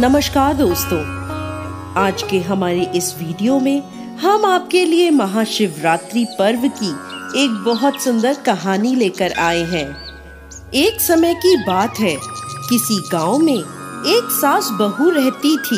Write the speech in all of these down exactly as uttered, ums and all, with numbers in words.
नमस्कार दोस्तों, आज के हमारे इस वीडियो में हम आपके लिए महाशिवरात्रि पर्व की एक बहुत सुंदर कहानी लेकर आए हैं। एक समय की बात है, किसी गांव में एक सास बहू रहती थी।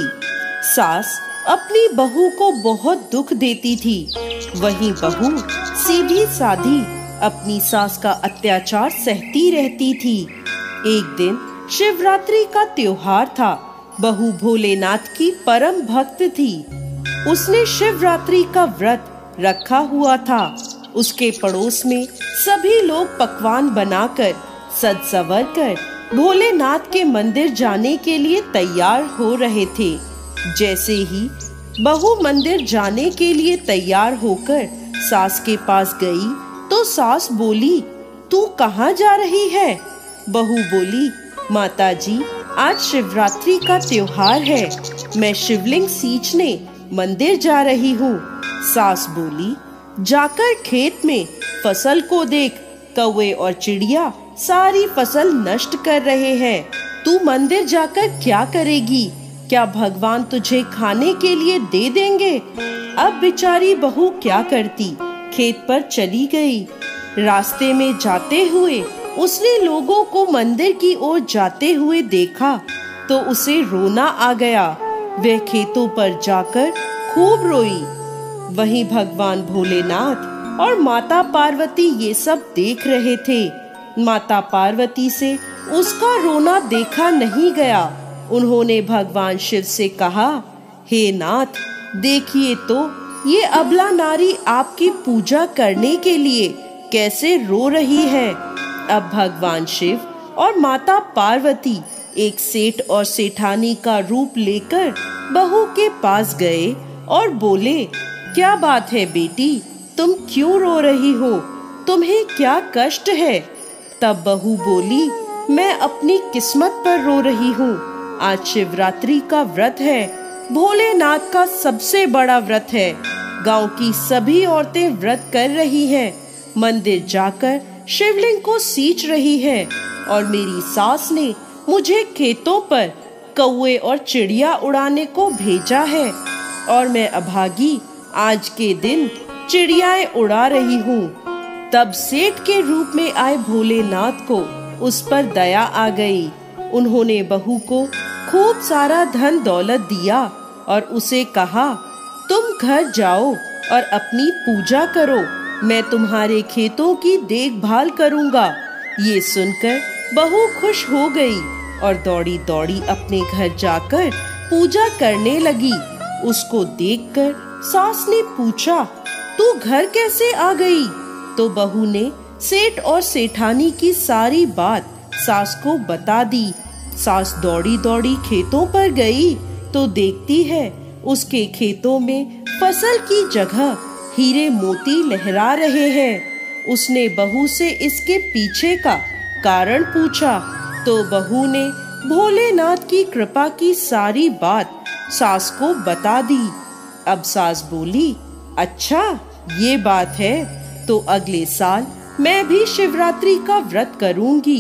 सास अपनी बहू को बहुत दुख देती थी, वहीं बहू सीधी साधी अपनी सास का अत्याचार सहती रहती थी। एक दिन शिवरात्रि का त्योहार था। बहू भोलेनाथ की परम भक्त थी। उसने शिवरात्रि का व्रत रखा हुआ था। उसके पड़ोस में सभी लोग पकवान बनाकर सज संवर कर भोलेनाथ के मंदिर जाने के लिए तैयार हो रहे थे। जैसे ही बहू मंदिर जाने के लिए तैयार होकर सास के पास गई तो सास बोली, तू कहाँ जा रही है? बहू बोली, माताजी, आज शिवरात्रि का त्योहार है, मैं शिवलिंग सींचने मंदिर जा रही हूँ। सास बोली, जाकर खेत में फसल को देख, कौवे और चिड़िया सारी फसल नष्ट कर रहे हैं। तू मंदिर जाकर क्या करेगी? क्या भगवान तुझे खाने के लिए दे देंगे? अब बेचारी बहू क्या करती, खेत पर चली गई। रास्ते में जाते हुए उसने लोगों को मंदिर की ओर जाते हुए देखा तो उसे रोना आ गया। वह खेतों पर जाकर खूब रोई। वहीं भगवान भोलेनाथ और माता पार्वती ये सब देख रहे थे। माता पार्वती से उसका रोना देखा नहीं गया। उन्होंने भगवान शिव से कहा, हे नाथ, देखिए तो ये अबला नारी आपकी पूजा करने के लिए कैसे रो रही है। अब भगवान शिव और माता पार्वती एक सेठ और सेठानी का रूप लेकर बहू के पास गए और बोले, क्या बात है बेटी, तुम क्यों रो रही हो? तुम्हें क्या कष्ट है? तब बहू बोली, मैं अपनी किस्मत पर रो रही हूँ। आज शिवरात्रि का व्रत है, भोलेनाथ का सबसे बड़ा व्रत है। गांव की सभी औरतें व्रत कर रही हैं, मंदिर जाकर शिवलिंग को सींच रही है और मेरी सास ने मुझे खेतों पर कौवे और चिड़िया उड़ाने को भेजा है और मैं अभागी आज के दिन चिड़ियाएं उड़ा रही हूँ। तब सेठ के रूप में आए भोलेनाथ को उस पर दया आ गई। उन्होंने बहू को खूब सारा धन दौलत दिया और उसे कहा, तुम घर जाओ और अपनी पूजा करो, मैं तुम्हारे खेतों की देखभाल करूंगा। ये सुनकर बहू खुश हो गई और दौड़ी दौड़ी अपने घर जाकर पूजा करने लगी। उसको देखकर सास ने पूछा, तू घर कैसे आ गई? तो बहू ने सेठ और सेठानी की सारी बात सास को बता दी। सास दौड़ी दौड़ी खेतों पर गई तो देखती है उसके खेतों में फसल की जगह हीरे मोती लहरा रहे हैं। उसने बहू से इसके पीछे का कारण पूछा तो बहू ने भोलेनाथ की कृपा की सारी बात सास को बता दी। अब सास बोली, अच्छा ये बात है, तो अगले साल मैं भी शिवरात्रि का व्रत करूंगी।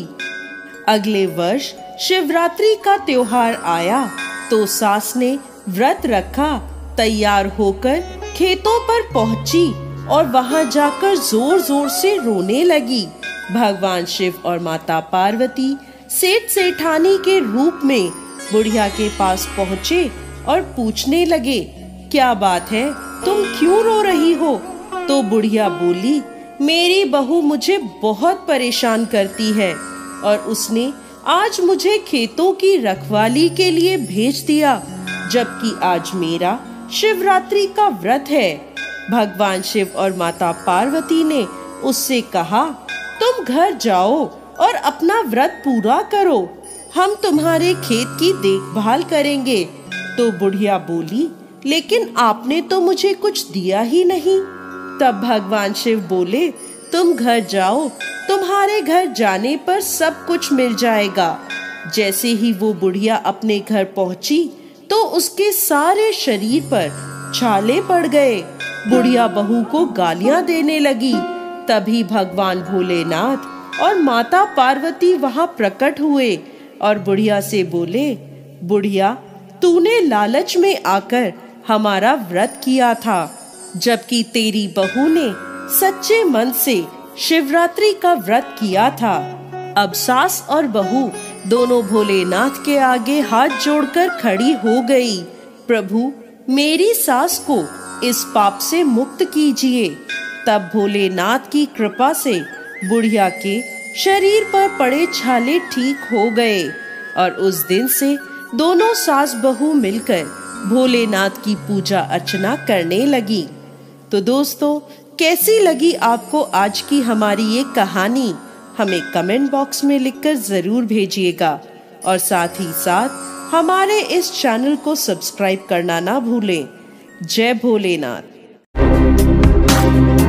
अगले वर्ष शिवरात्रि का त्योहार आया तो सास ने व्रत रखा, तैयार होकर खेतों पर पहुंची और वहां जाकर जोर जोर से रोने लगी। भगवान शिव और माता पार्वती सेठ सेठानी के रूप में बुढ़िया के पास पहुँचे और पूछने लगे, क्या बात है, तुम क्यों रो रही हो? तो बुढ़िया बोली, मेरी बहू मुझे बहुत परेशान करती है और उसने आज मुझे खेतों की रखवाली के लिए भेज दिया, जबकि आज मेरा शिवरात्रि का व्रत है। भगवान शिव और माता पार्वती ने उससे कहा, तुम घर जाओ और अपना व्रत पूरा करो, हम तुम्हारे खेत की देखभाल करेंगे। तो बुढ़िया बोली, लेकिन आपने तो मुझे कुछ दिया ही नहीं। तब भगवान शिव बोले, तुम घर जाओ, तुम्हारे घर जाने पर सब कुछ मिल जाएगा। जैसे ही वो बुढ़िया अपने घर पहुंची तो उसके सारे शरीर पर छाले पड़ गए। बुढ़िया बहू को गालियां देने लगी। तभी भगवान भोलेनाथ और माता पार्वती वहां प्रकट हुए और बुढ़िया से बोले, बुढ़िया, तूने लालच में आकर हमारा व्रत किया था, जबकि तेरी बहू ने सच्चे मन से शिवरात्रि का व्रत किया था। अब सास और बहू दोनों भोलेनाथ के आगे हाथ जोड़कर खड़ी हो गई। प्रभु, मेरी सास को इस पाप से मुक्त कीजिए। तब भोलेनाथ की कृपा से बुढ़िया के शरीर पर पड़े छाले ठीक हो गए और उस दिन से दोनों सास बहू मिलकर भोलेनाथ की पूजा अर्चना करने लगी। तो दोस्तों, कैसी लगी आपको आज की हमारी ये कहानी? हमें कमेंट बॉक्स में लिखकर जरूर भेजिएगा और साथ ही साथ हमारे इस चैनल को सब्सक्राइब करना ना भूलें। जय भोलेनाथ।